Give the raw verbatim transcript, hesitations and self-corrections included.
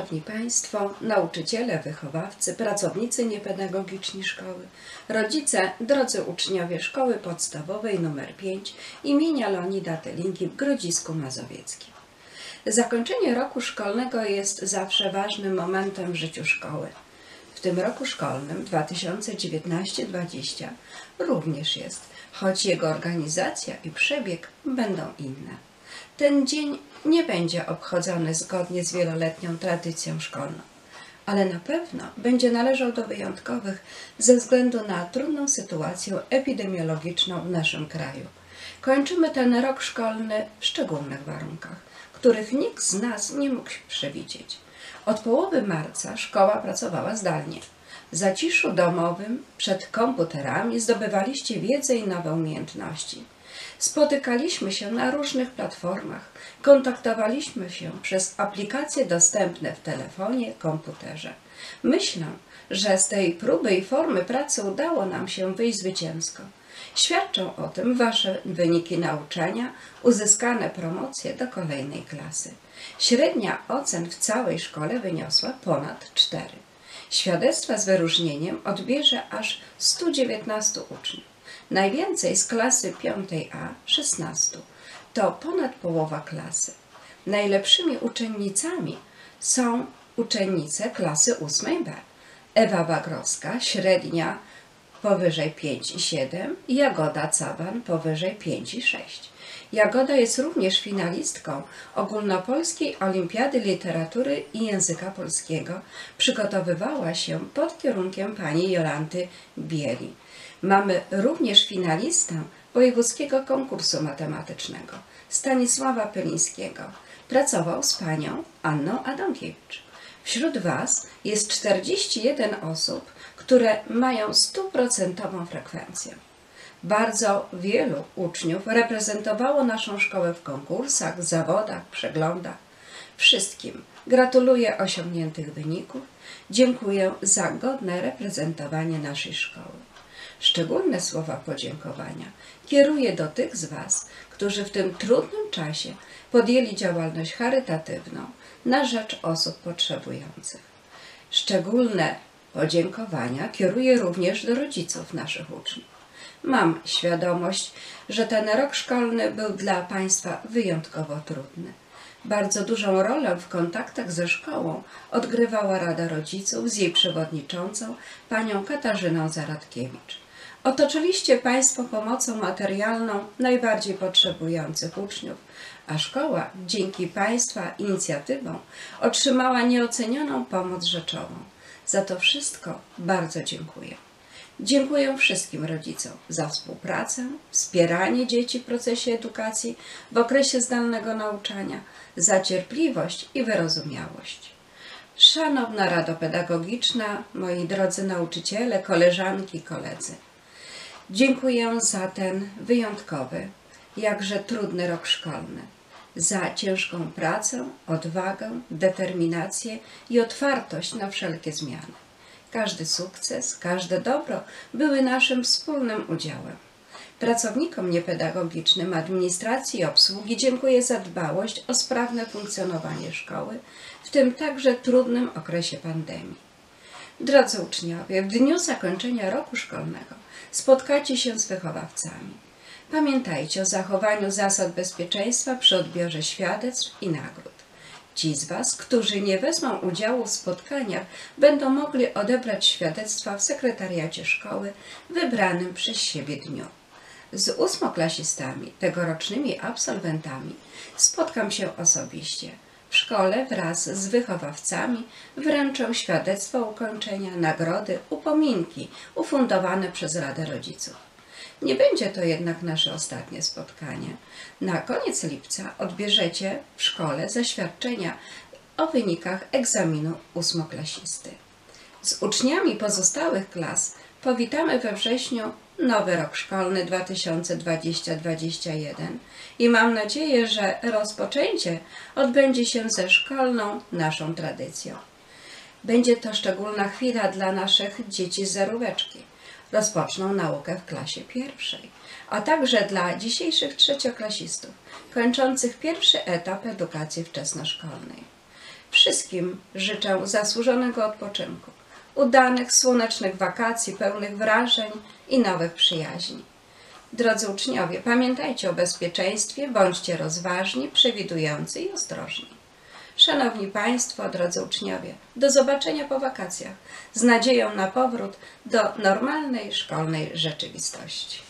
Szanowni Państwo, nauczyciele, wychowawcy, pracownicy niepedagogiczni szkoły, rodzice, drodzy uczniowie Szkoły Podstawowej nr pięć imienia Leonida Tylinki w Grodzisku Mazowieckim. Zakończenie roku szkolnego jest zawsze ważnym momentem w życiu szkoły. W tym roku szkolnym dwa tysiące dziewiętnastym dwudziestym również jest, choć jego organizacja i przebieg będą inne. Ten dzień nie będzie obchodzony zgodnie z wieloletnią tradycją szkolną, ale na pewno będzie należał do wyjątkowych ze względu na trudną sytuację epidemiologiczną w naszym kraju. Kończymy ten rok szkolny w szczególnych warunkach, których nikt z nas nie mógł przewidzieć. Od połowy marca szkoła pracowała zdalnie. W zaciszu domowym, przed komputerami zdobywaliście wiedzę i nowe umiejętności. Spotykaliśmy się na różnych platformach, kontaktowaliśmy się przez aplikacje dostępne w telefonie, komputerze. Myślę, że z tej próby i formy pracy udało nam się wyjść zwycięsko. Świadczą o tym Wasze wyniki nauczania, uzyskane promocje do kolejnej klasy. Średnia ocen w całej szkole wyniosła ponad cztery. Świadectwa z wyróżnieniem odbierze aż stu dziewiętnastu uczniów. Najwięcej z klasy piątej A szesnastu. To ponad połowa klasy. Najlepszymi uczennicami są uczennice klasy ósmej B. Ewa Bagrowska, średnia powyżej pięć i siedem, Jagoda Caban powyżej pięć i sześć. Jagoda jest również finalistką Ogólnopolskiej Olimpiady Literatury i Języka Polskiego. Przygotowywała się pod kierunkiem pani Jolanty Bieli. Mamy również finalistę Wojewódzkiego Konkursu Matematycznego Stanisława Pylińskiego. Pracował z panią Anną Adamkiewicz. Wśród Was jest czterdzieści jeden osób, które mają stuprocentową frekwencję. Bardzo wielu uczniów reprezentowało naszą szkołę w konkursach, zawodach, przeglądach. Wszystkim gratuluję osiągniętych wyników. Dziękuję za godne reprezentowanie naszej szkoły. Szczególne słowa podziękowania kieruję do tych z Was, którzy w tym trudnym czasie podjęli działalność charytatywną na rzecz osób potrzebujących. Szczególne podziękowania kieruję również do rodziców naszych uczniów. Mam świadomość, że ten rok szkolny był dla Państwa wyjątkowo trudny. Bardzo dużą rolę w kontaktach ze szkołą odgrywała Rada Rodziców z jej przewodniczącą, panią Katarzyną Zaradkiewicz. Otoczyliście Państwo pomocą materialną najbardziej potrzebujących uczniów, a szkoła dzięki Państwa inicjatywom otrzymała nieocenioną pomoc rzeczową. Za to wszystko bardzo dziękuję. Dziękuję wszystkim rodzicom za współpracę, wspieranie dzieci w procesie edukacji w okresie zdalnego nauczania, za cierpliwość i wyrozumiałość. Szanowna Rado Pedagogiczna, moi drodzy nauczyciele, koleżanki, koledzy, dziękuję za ten wyjątkowy, jakże trudny rok szkolny, za ciężką pracę, odwagę, determinację i otwartość na wszelkie zmiany. Każdy sukces, każde dobro były naszym wspólnym udziałem. Pracownikom niepedagogicznym, administracji i obsługi dziękuję za dbałość o sprawne funkcjonowanie szkoły, w tym także trudnym okresie pandemii. Drodzy uczniowie, w dniu zakończenia roku szkolnego spotkacie się z wychowawcami. Pamiętajcie o zachowaniu zasad bezpieczeństwa przy odbiorze świadectw i nagród. Ci z Was, którzy nie wezmą udziału w spotkaniach, będą mogli odebrać świadectwa w sekretariacie szkoły wybranym przez siebie dniu. Z ósmoklasistami, tegorocznymi absolwentami, spotkam się osobiście. W szkole wraz z wychowawcami wręczę świadectwo ukończenia, nagrody, upominki ufundowane przez Radę Rodziców. Nie będzie to jednak nasze ostatnie spotkanie. Na koniec lipca odbierzecie w szkole zaświadczenia o wynikach egzaminu ósmoklasisty. Z uczniami pozostałych klas powitamy we wrześniu nowy rok szkolny dwa tysiące dwudziesty dwudziesty jeden i mam nadzieję, że rozpoczęcie odbędzie się ze szkolną naszą tradycją. Będzie to szczególna chwila dla naszych dzieci z zeróweczki. Rozpoczną naukę w klasie pierwszej, a także dla dzisiejszych trzecioklasistów kończących pierwszy etap edukacji wczesnoszkolnej. Wszystkim życzę zasłużonego odpoczynku, udanych, słonecznych wakacji, pełnych wrażeń i nowych przyjaźni. Drodzy uczniowie, pamiętajcie o bezpieczeństwie, bądźcie rozważni, przewidujący i ostrożni. Szanowni Państwo, drodzy uczniowie, do zobaczenia po wakacjach z nadzieją na powrót do normalnej szkolnej rzeczywistości.